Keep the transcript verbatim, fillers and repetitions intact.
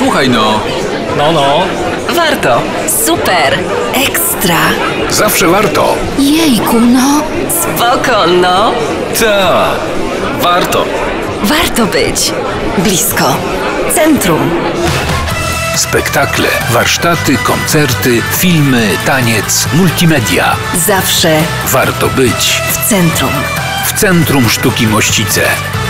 słuchaj no. No, no. Warto. Super. Ekstra. Zawsze warto. Jejku, no. Spoko, no. Ta. Warto. Warto być blisko. Centrum. Spektakle, warsztaty, koncerty, filmy, taniec, multimedia. Zawsze Warto być w centrum. w Centrum Sztuki Mościce.